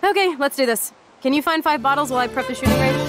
Okay, let's do this. Can you find 5 bottles while I prep the shooting range?